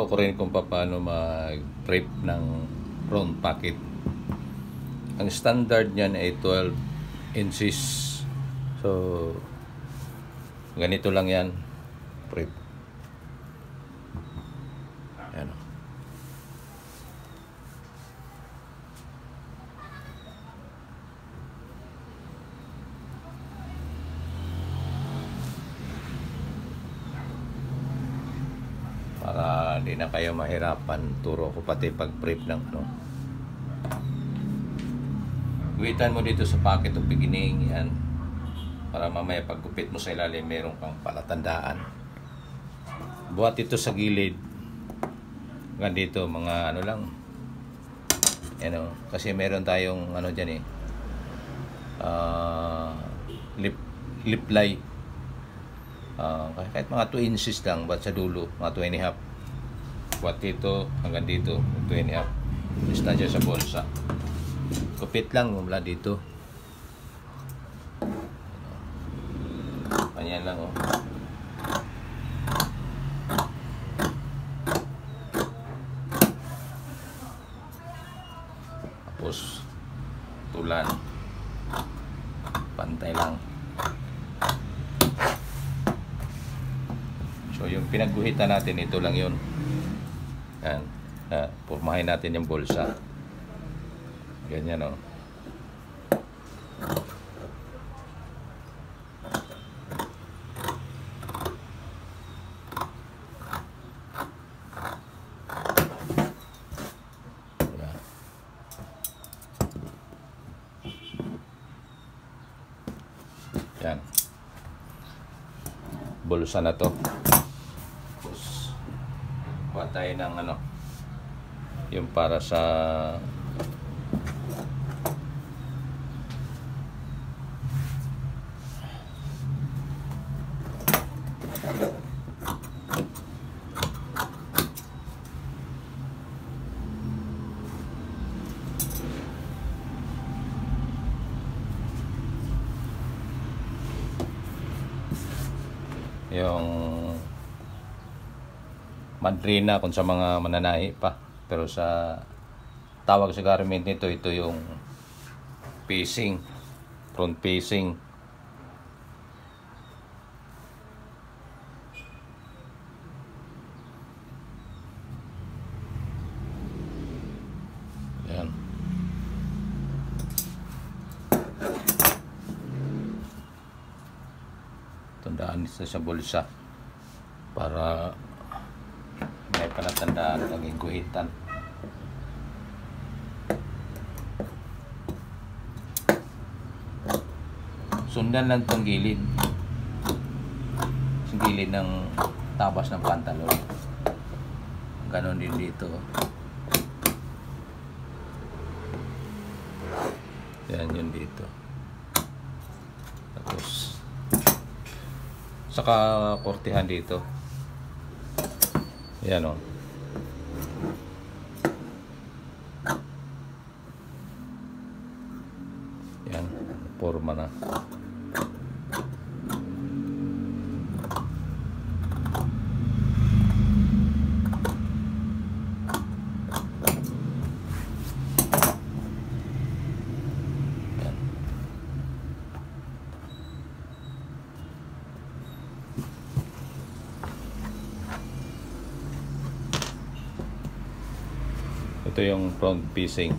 Tuturo ko rin kung paano mag-prep ng round packet. Ang standard niyan ay 12 inches. So, ganito lang yan. Prep. Ayan. Para hindi na kayo mahirapan, turo ko pati pag-prep ng ano. Guhitan mo dito sa pocket o beginning, yan. Para mamaya paggupit mo sa ilalim, meron kang palatandaan. Buhat ito sa gilid. Hanggang dito, mga ano lang. Yan o. Kasi meron tayong ano dyan eh. Lip lie. Kahit mga 2 inches lang, but sa dulo, mga 2.5. Buhat dito, hanggang dito, 2.5. Distansya sa bulsa. Kupit lang mula dito. Ganyan lang oh. Tapos tulan. Pantay lang. So yung pinagguhitan natin, ito lang yun. Yan. Pormahin natin yung bulsa. Ganyan o. Yan. Bulsa na to. Tapos kuha tayo ng ano, yung para sa yung madrina kung sa mga mananahi pa, pero sa tawag sa garment nito, ito yung facing, front facing. Yan. Tandaan nito sa bulsa para may palatandaan ng guhitan. Sundan lang itong gilid. Yung gilid ng tabas ng pantalon. Ganon din dito. Yan yun dito. Tapos saka kortehan dito. Yan o. Yan. Forma na. Ito yung front facing.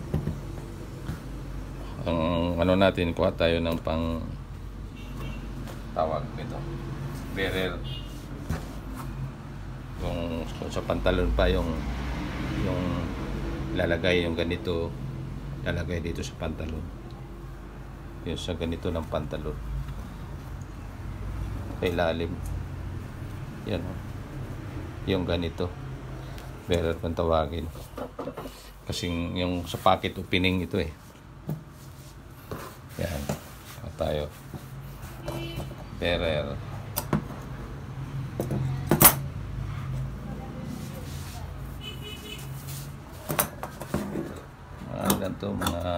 Ang ano natin, kuha tayo ng pang tawag nito, barrel. Kung sa pantalon pa yung lalagay yung ganito, lalagay dito sa pantalon. Yung sa ganito ng pantalon. Sa ilalim. Yan o. Yung ganito. Barrel kung tawagin. Kasing yung sa pocket opening ito eh. Yan. Tayo. Barrel. Ganito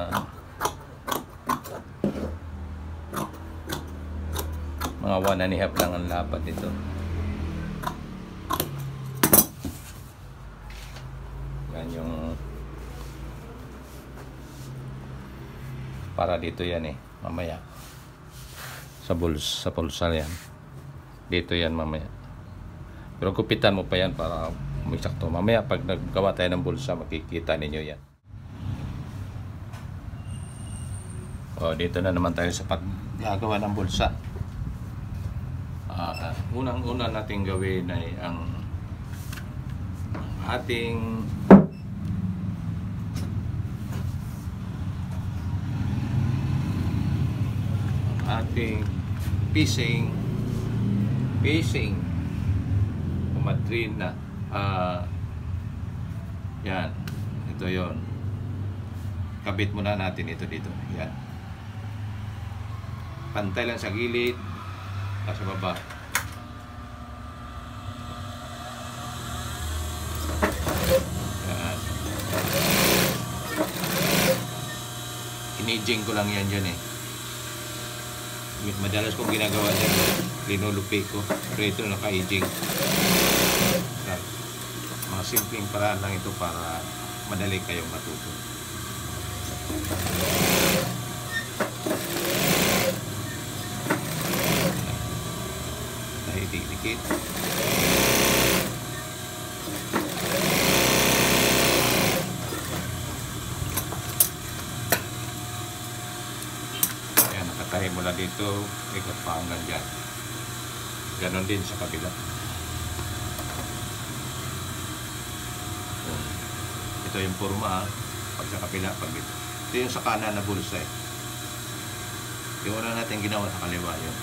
mga 1.5 lang ang lapad dito. para dito yan eh, mamaya. Sa bulsa yan. Dito yan mamaya. Pero gupitan mo pa yan para umisakto. Mamaya pag naggawa tayo ng bulsa, makikita ninyo yan. O, dito na naman tayo sa paggagawa ng bulsa. Unang-una natin gawin ay ang ating piecing madrina. Yan, ito yon. Kabit muna natin ito dito. Yan, pantay lang sa gilid at sa baba. Yan, inijing ko lang yan dyan eh. Madalas kong ginagawa dyan, linulupi ko, pero ito naka-aging. Mga simpleng paraan lang ito para madali kayong matuto. Dikit-dikit. Tayo mula dito, ikot pa hanggang dyan. Ganon din sa kabila. Ito yung forma, pag sa kabila, pag dito. Ito yung sa kanan na bulsa eh. Yung una natin ginawa sa kaliwa yun.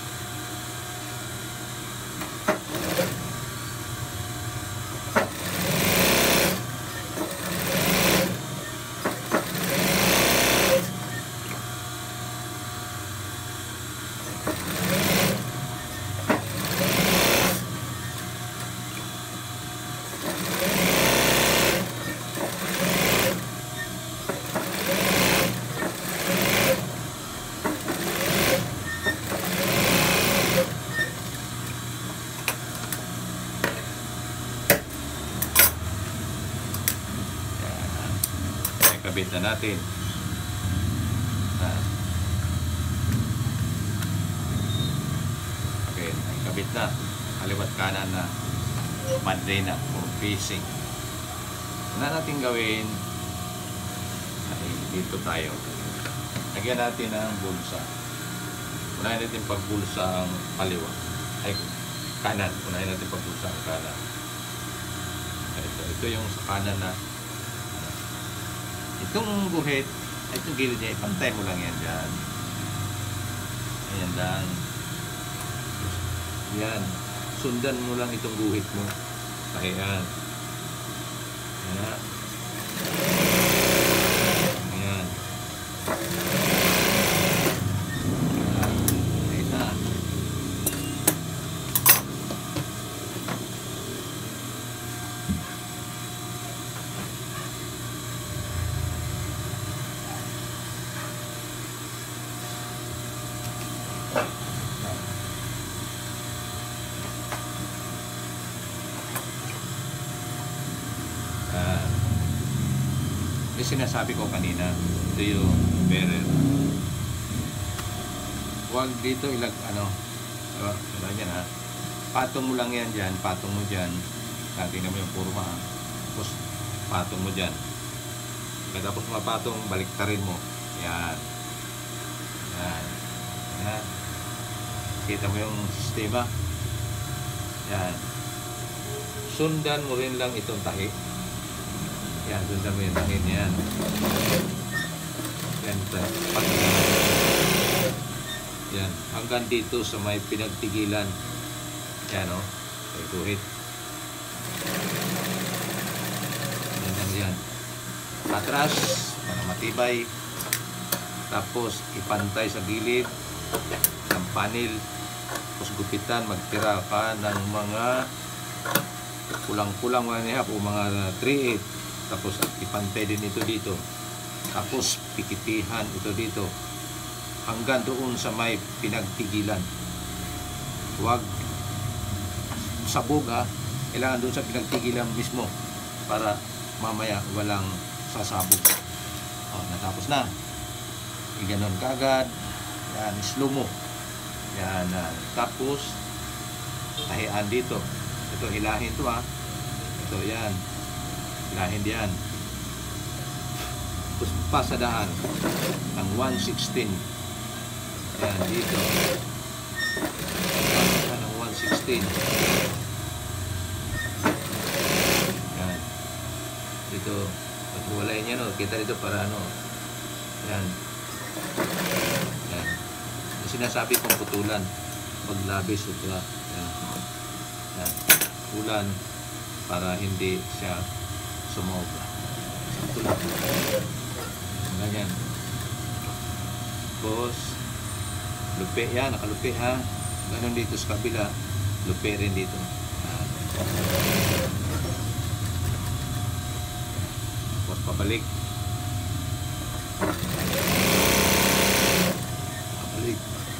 Kabit na natin. Okay, kabit na. Kaliwat kanan na madrina o piecing. Una natin gawin ay dito tayo. Lagyan natin ang bulsa. Unahin natin pagbulsa ang kaliwa. Ay, kanan. Unahin natin pagbulsa ang kanan. Ito yung sa kanan na itong guhit, itong gilid niya, ipantay mo lang yan dyan. Ayan lang. Yan. Sundan mo lang itong guhit mo. Ayan. Ayan. Ayan. Ayan na. Yung sinasabi ko kanina, ito yung bearer. Huwag dito diba yan ha? Patong mo lang yan dyan, patong mo dyan. Tingnan mo yung forma ha? Tapos patong mo dyan. Tapos mapatong, baliktarin mo. Yan. Yan. Yan. Kita mo yung sistema. Yan. Sundan mo rin lang itong tahi. Yan, sundan mo yung tahi niyan. Yan. Yan. Hanggang dito sa may pinagtigilan. Yan o. Guhit. Yan. Atras para matibay. Tapos ipantay sa gilid ng panel. Tapos gupitan, magtira ka ng mga kulang-kulang 1.5 o mga 3/8. Tapos ipantay din ito dito. Tapos pikitihan ito dito hanggang doon sa may pinagtigilan. Huwag sabog ha. Kailangan doon sa pinagtigilan mismo para mamaya walang sasabog. Natapos na. iganon kagad. Yan, slow mo. Yan, tapos tahian dito. Ito, hilahin to ha. Ito, yan. Hilahin diyan. Tapos pasadaan ng 1/16. Yan, dito. Pasadaan ng 1/16. Yan. Dito, pagwalay niya, no? Kita dito para ano. Yan. Yan. Yung sinasabi kong putulan. Paglabis, utla. Yan. Yan. Putulan para hindi siya sumobra. Putulan. Ganyan. Tapos, lupi yan. Nakalupi ha. Ganon dito sa kabila. Lupi rin dito. Yan. Tapos pabalik. Pabalik.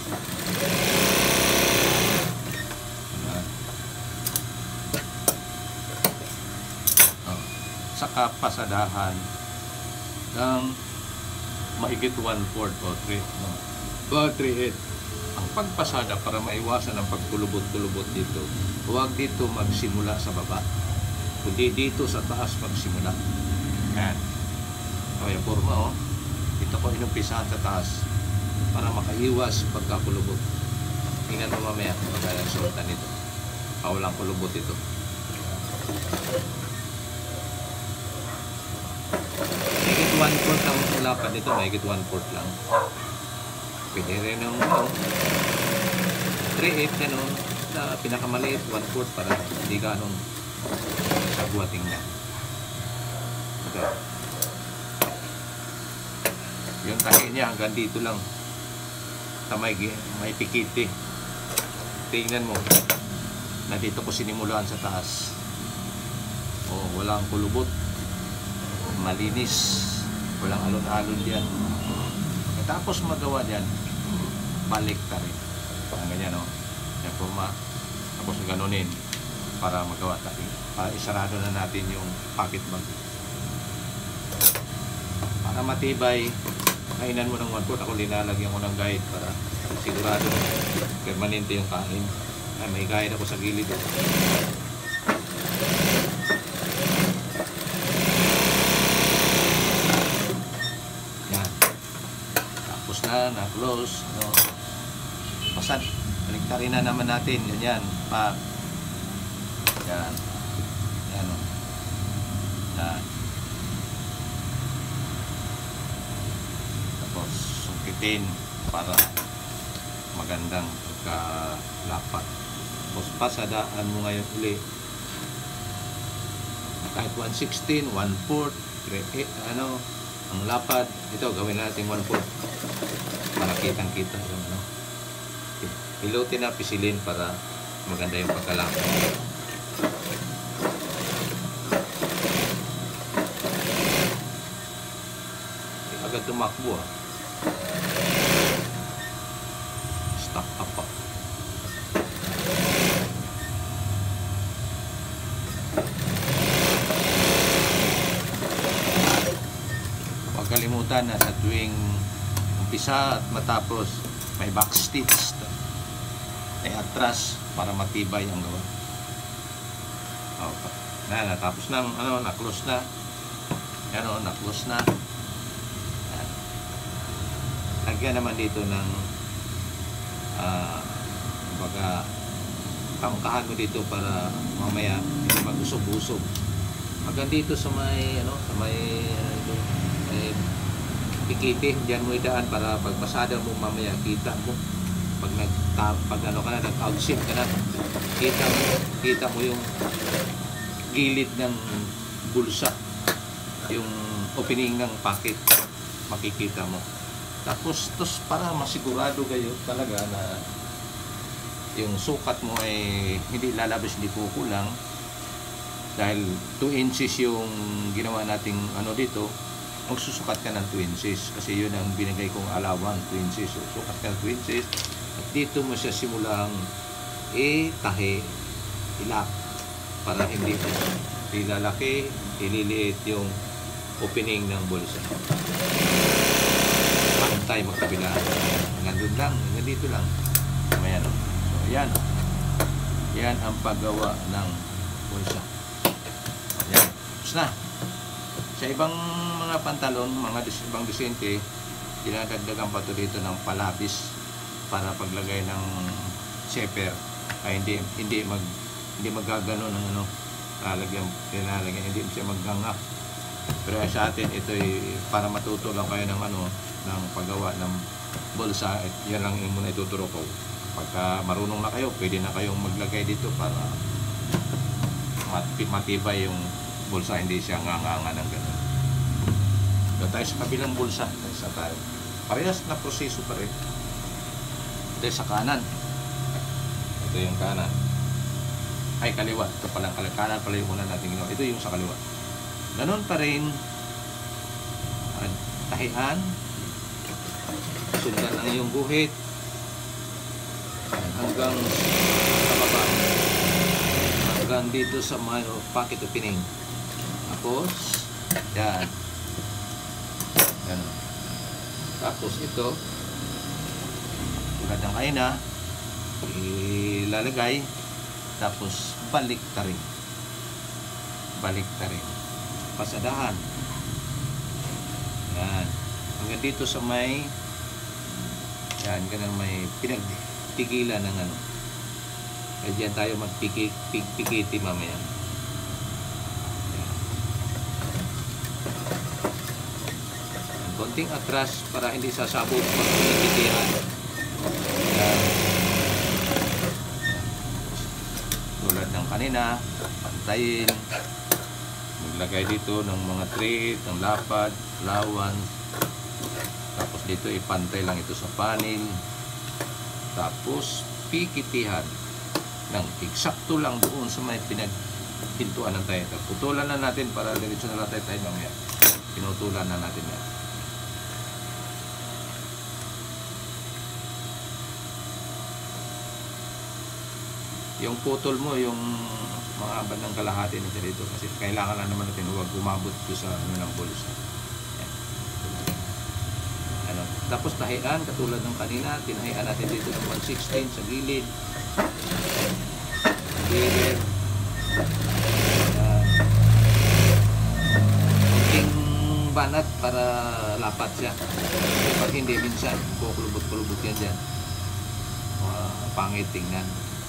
Saka pasadahan ng mahigit 1/4 o 3, no? 3/8. Ang pagpasada para maiwasan ang pagkulubot-kulubot dito, huwag dito magsimula sa baba, kundi dito sa taas magsimula. Yan. Kaya forma, oh. Dito ko inumpisahan sa taas para makaiwas pagkakulubot. Tingnan mo mamaya pag sultan nito. Walang kulubot ito. Mahigit 1/4 lang ang lapad nito, mahigit 1/4 lang. Pwede rin yung 3/8 ganun, sa pinakamaliit 1/4 para hindi ganun sagwa tingnan. Ito. Yung tahi niya hanggang dito lang. May pikiti. Tingnan mo. Na dito ko sinimulaan sa taas. Oh, walang kulubot. Malinis. Walang alon-alon diyan. Tapos magawa diyan, balik ta rin. Ang ganyan, no? Yan po tapos ganunin para magawa tayo. Para isarado na natin yung pocket bag. Para matibay, kainan mo ng 1/4. Ako linalagyan ko ng guide para sigurado permanente yung kain. Ay, may guide ako sa gilid. Yan. Tapos na close. No? Pasad. Baliktarin na naman natin. Ganyan. Pa. Yan. Yan. O. Yan. Tapos sungkitin para magandang pagkalapat. Tapos pasadaan mo ngayon uli. Kahit 1/16, 1/4, ano, ang lapad. Ito, gawin natin 1/4 para kitang-kita yung ano. Pilutin na, pisilin para maganda yung pagkalapad. Agad tumakbo, ah. Stock up pa. Huwag kalimutan na sa tuwing umpisa at matapos may back stitch, may atras para matibay ang gawa. Okay. Natapos na, ano, na-close na. Yan, o, na-close na. Yan. Lagyan naman dito ng baga kamkahan mo dito para mamaya hindi mag-usog-usog. Hanggang dito sa may ano, sa may pikiti, diyan mo idaan para pagpasada mo mamaya kita mo. Pag ano ka na, nag-outshift ka na, kita mo yung gilid ng bulsa, yung opening ng pocket, makikita mo. Tapos para masigurado kayo talaga na yung sukat mo ay hindi lalabas, hindi kukulang, dahil 2 inches yung ginawa nating ano dito, magsusukat ka ng 2 inches kasi yun ang binigay kong allowance, 2 inches. So, sukat ka ng 2 inches at dito mo siya simulang tahi, ilak para hindi ilaliit yung opening ng bulsa. pantay magkabila. Nandun lang, nandito lang. Ayan. So, ayan. Yan ang paggawa ng bulsa. Ayan. Tapos na. Sa ibang mga pantalon, ibang disente, dinadagdagan pa ito dito ng palabis para paglagay ng zipper ay hindi magagano ng ano, lalagyan, hindi siya maghanga. Pero sa atin ito ay para matuto lang kayo ng ano, ng paggawa ng bulsa. Yan lang yung muna ituturo ko. Pagka marunong na kayo, pwede na kayong maglagay dito para matibay yung bulsa, hindi siya nganga ng gano'n. Doon tayo sa kabilang bulsa. Parehas na proseso pa rin. Ito sa kanan. Ito yung kanan. Ay, kaliwa. Ito palang kanan pala yung una natin ginawa. Ito yung sa kaliwa. Ganon pa rin. Tahian. Sundan ang iyong guhit. Hanggang sa baba. Hanggang dito sa mga pocket opening. Tapos, yan. Yan. Tapos ito, tulad ng kaina, ilalagay. Tapos, balik ta rin. Pasadahan. Yan. Hanggang dito sa may, yan, ganun may pinagtigilan ng ano. Kaya dyan tayo magpikiti mamaya. Yan. Konting atras para hindi sasabog pag pinagkitihan. Yan. Tulad ng kanina, pantayin. Maglagay dito ng mga thread, ng lapad, allowance. Tapos dito ipantay lang ito sa panel. Tapos pikitihan ng eksakto lang doon sa may pinagpintuan ng tayo. Putulan na natin para diretso na lang tayo mamaya. Pinutulan na natin yan. Yung putol mo, yung mga bandang kalahati na dito kasi kailangan lang naman natin huwag umabot doon sa ano ng bulsa. Ano, tapos tahian katulad ng kanina, tinahian natin dito ng 1/16 sa gilid. Gilid. Kunting banat para lapat siya. Pag hindi minsan, kukulubot-kulubot yan dyan. Pangit tingnan.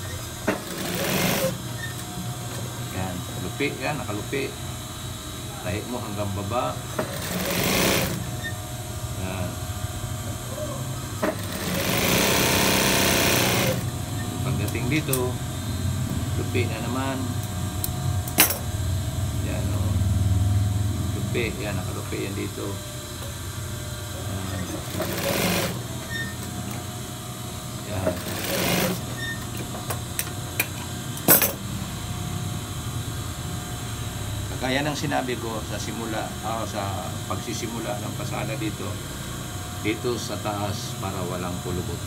Yan, kalupi, yan, nakalupi. Tahi mo hanggang baba. Yan. Pagdating dito, lupi na naman. Yan, o. Lupi, yan, nakalupi yan dito. Yan. Kaya ng sinabi ko sa sa pagsisimula ng pasada dito sa taas para walang kulubot.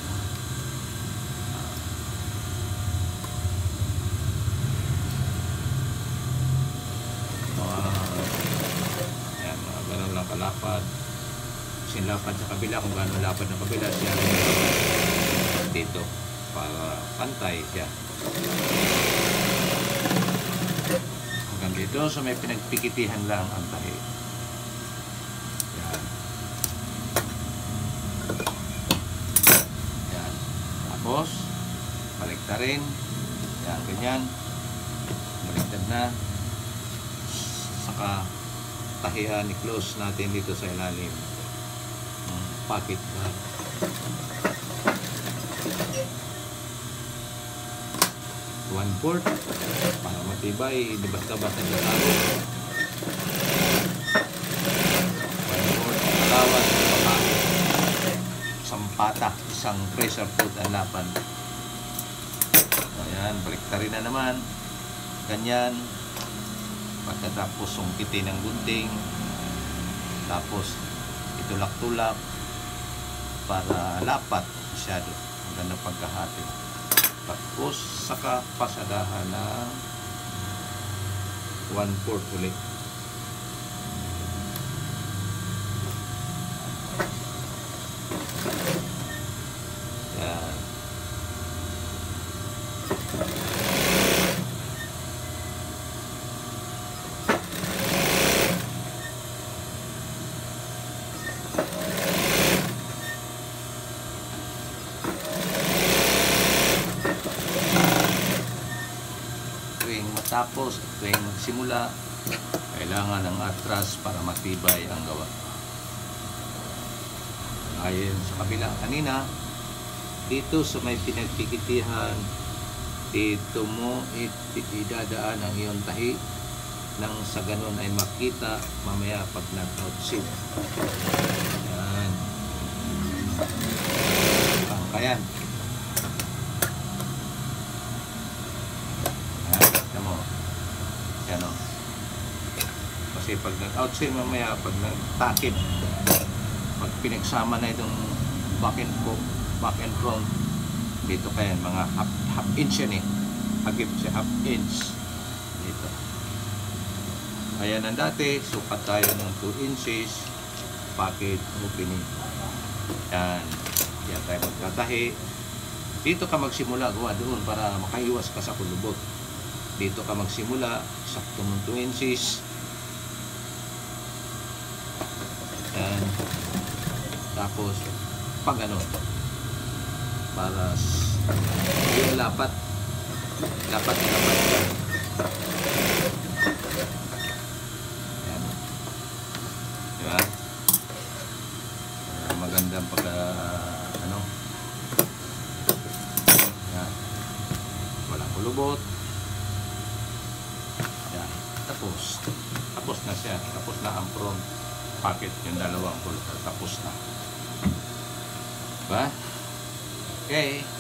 Yan, mga ganun lang kalapad. Sinlapad sa kabila, kung gano'n lapad ng kabila siya dito para pantay siya. Dito so may pinagpikitihan lang ang tahi. Yan. Yan. Tapos balikta rin. Yan, ganyan. Baliktad na. Saka tahihan i-close natin dito sa ilalim. Pocket na. 1/4 para matibay, di basta-basta nagtalo. 1/4 alawan, isang pata, isang pressure foot ang lapan. Ayan, baliktarin na naman. Ganyan. Pagkatapos sungkitin ng gunting. Tapos itulak-tulak para lapat masyado. Ang ganda pagkahati. Tapos saka pasadahan ng 1/4 ulit. tuwing matapos, tuwing magsimula, kailangan ng atras para matibay ang gawa. Ayon sa kabila kanina, dito sa may pinagpikitihan, dito mo idadaan ang iyong tahi nang sa ganun ay makita mamaya pag nag-outseat. Yan. Pangkayan. Yan mo. Yan o. Kasi pag nag-outseat mamaya, pag nag-takip, pag pinagsama na itong back and front, dito kaya mga half inch yan eh. Agip siya half inch dito. Ayan ang dati, sukat tayo ng 2 inches pocket opening. Yan. Yan tayo magkatahi. Dito ka magsimula, gawa doon para makaiwas ka sa kulubot. Dito ka magsimula, sakto ng 2 inches. Yan. Tapos pag ano, para yung lapat yan. Yan. Diba? Magandang pagka ano, yan. Walang kulubot. Yan. Tapos na siya. Tapos na ang front pocket, yung dalawang kulubot. Tapos na. Diba? Okay.